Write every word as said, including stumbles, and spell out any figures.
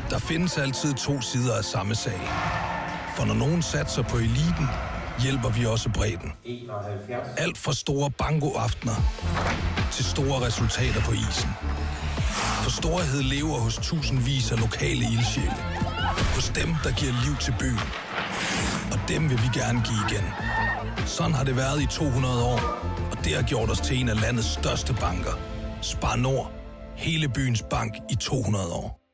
Der findes altid to sider af samme sag. For når nogen satser på eliten, hjælper vi også bredden. Alt fra store bankoaftener til store resultater på isen. For storhed lever hos tusindvis af lokale ildsjæle. Hos dem, der giver liv til byen. Og dem vil vi gerne give igen. Sådan har det været i to hundrede år, og det har gjort os til en af landets største banker. Spar Nord. Hele byens bank i to hundrede år.